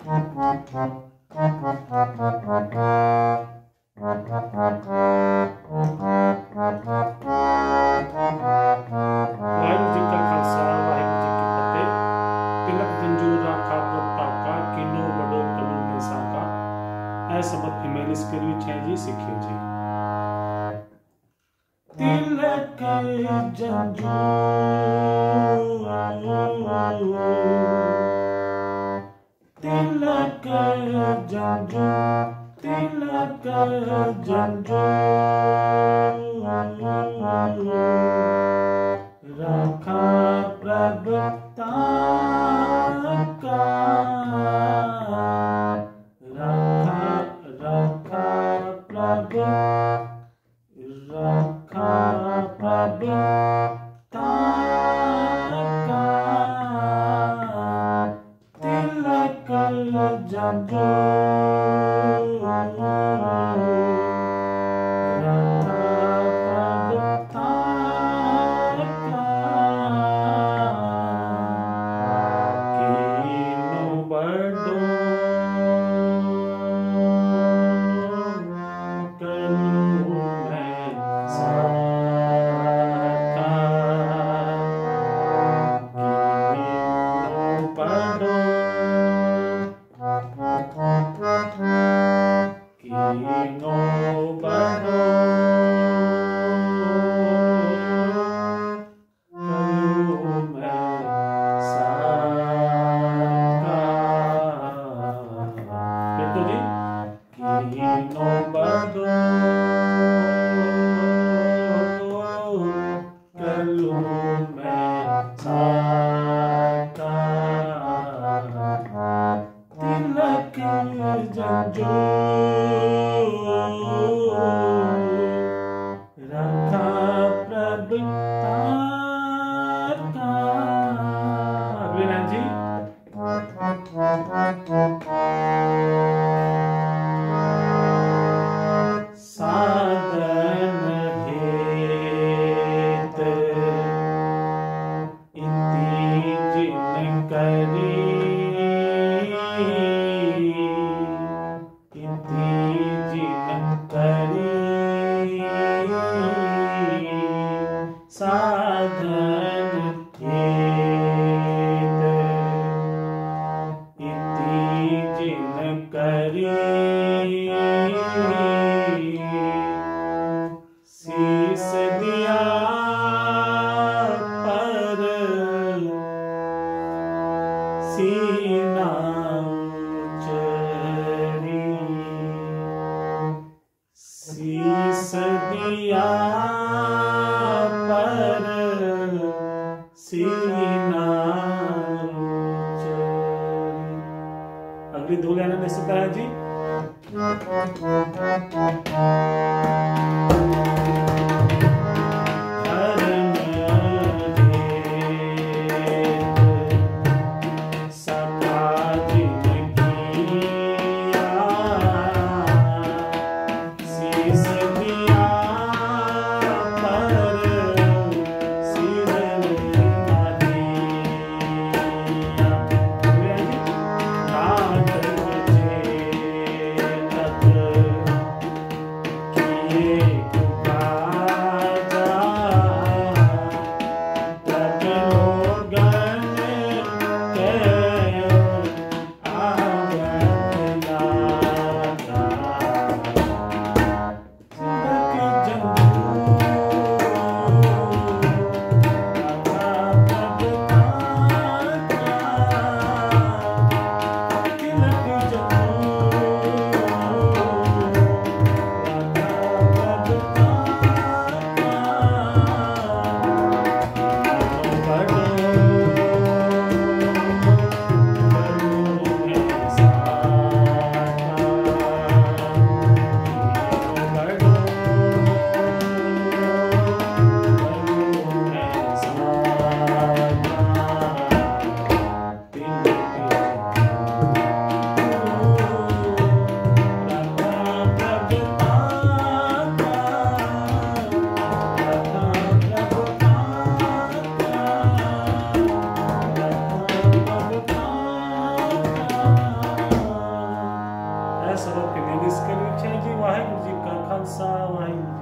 जी का खालसा, वाहिगुरू जी की फतेह। तिलक जंजू राखा प्रभा किनो बड़ो कलू में साका। ऐ शब्द फीमेल स्केल विच है जी, सीखियो जी। तिलक जंजू तिलक जंजू तिलक जंजू रखा प्रभ ताका, रखा प्रभ ताका। तिलक जंजू अगली दो लाइन में इसी तरह जी। इंग्लिश के लिए 6 जी। वाहेगुरु जी का खालसा, वाहेगुरु।